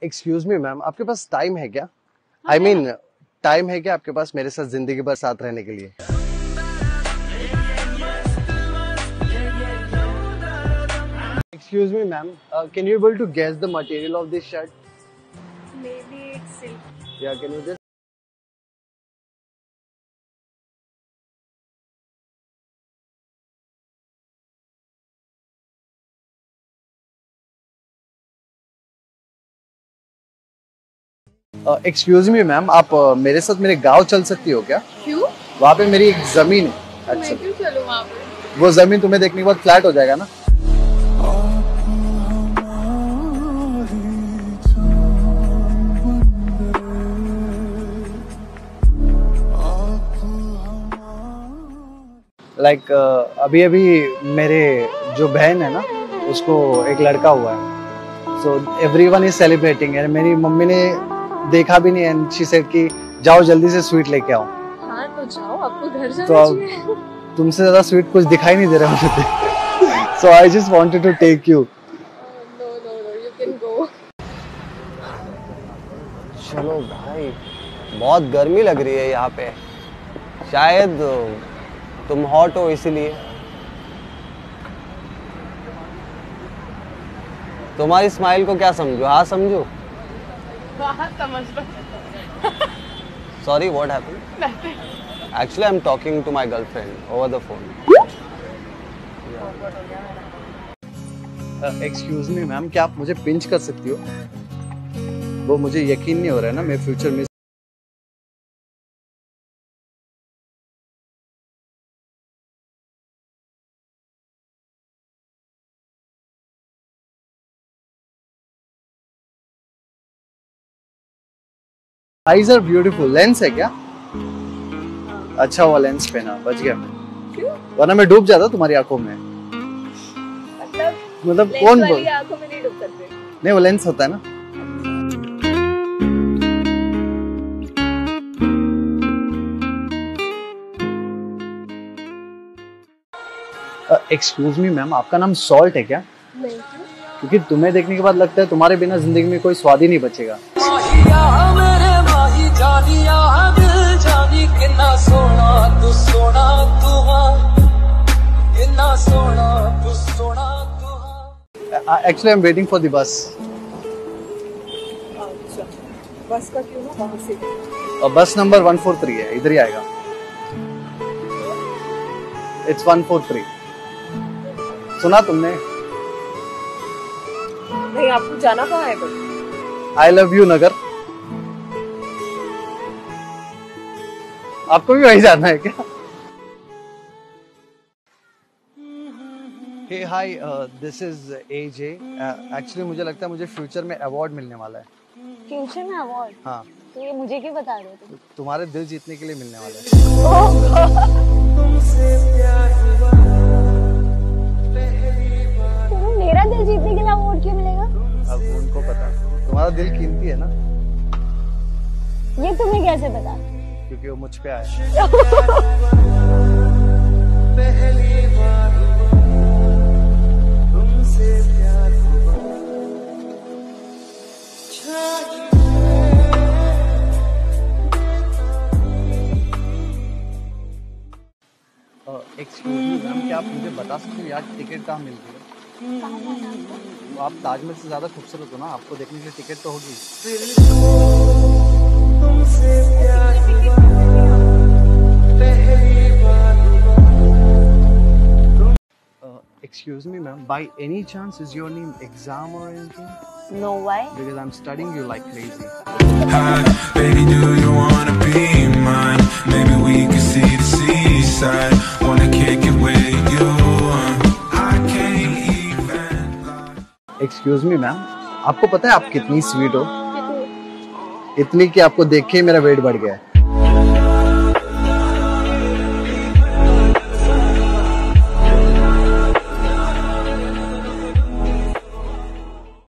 Excuse me ma'am, आपके पास time है क्या? आई मीन टाइम है क्या आपके पास मेरे साथ जिंदगी भर साथ रहने के लिए? Excuse me, ma'am. Can you able to guess the material of this shirt? Maybe it's silk. Yeah, can you just? Excuse me, ma'am. आप मेरे साथ मेरे गांव चल सकती हो क्या? क्यों? वहाँ पे मेरी एक जमीन है। मैं क्यों चलूँ वहाँ पे? वो जमीन तुम्हें देखने के बाद फ्लैट हो जाएगा ना? लाइक अभी मेरे जो बहन है ना, उसको एक लड़का हुआ है। So everyone is celebrating and मेरी मम्मी ने देखा भी नहीं एंड शी सेड कि जाओ जल्दी से स्वीट लेके आओ। हाँ तो जाओ, आपको घर जाना तो चाहिए। तुमसे ज्यादा स्वीट कुछ दिखाई नहीं दे रहा मुझे। So I just wanted to take you. No no no, you can go. चलो भाई, बहुत गर्मी लग रही है यहाँ पे, शायद तुम हॉट हो इसीलिए। तुम्हारी स्माइल को क्या समझू? हाँ समझू? हाँ समझ लो। Sorry, what happened? Actually I am talking to my girlfriend over the phone. Excuse me ma'am, क्या आप मुझे पिंच कर सकती हो? वो मुझे यकीन नहीं हो रहा है ना मैं फ्यूचर में। Eyes are beautiful. लेंस है क्या? अच्छा हुआ लेंस पहना, बच गया मैं। क्यों? वरना मैं डूब जाता तुम्हारी आंखों में। मतलब कौन बोल? आंखों में नहीं डूब सकते। नहीं, वो लेंस होता है ना। एक्सक्यूज मी मैम, आपका नाम सॉल्ट है क्या? नहीं। क्योंकि तुम्हें देखने के बाद लगता है तुम्हारे बिना जिंदगी में कोई स्वाद ही नहीं बचेगा। Actually, I'm waiting for the bus. अच्छा, बस का क्यों ना, वहाँ से। और बस नंबर 143 है, इधर ही आएगा। It's 143. सुना तुमने? नहीं, आपको जाना कहाँ है बस? I love you नगर। आपको भी वही जाना है क्या? Hey, hi, this is AJ. Actually मुझे लगता है मुझे फ्यूचर में अवार्ड मिलने वाला है। फ्यूचर में अवार्ड? हाँ। तो ये मुझे क्यों बता रहे हो तुम? तुम्हारे दिल जीतने के लिए मिलने वाला है। तुम्हें मेरा दिल जीतने के लिए अवार्ड क्यों मिलेगा? अब उनको पता, तुम्हारा दिल कीमती है ना। ये तुम्हें कैसे पता? क्योंकि वो मुझ पे आया। एक्सक्यूज मी मैम, क्या आप मुझे बता सकते हो यार टिकट कहाँ मिलती है? तो आप ताजमहल से ज्यादा खूबसूरत हो ना, आपको देखने के लिए टिकट तो होगी। Excuse me ma'am, by any chance is your name Exam or anything? No, why? Because I'm studying you like crazy. Hi, baby, do you wanna be mine? Maybe we can see the seaside. Wanna kick it with you. I can't even lie. Excuse me ma'am, आपको पता है आप कितनी sweet हो? इतनी कि आपको देख के मेरा वेट बढ़ गया है।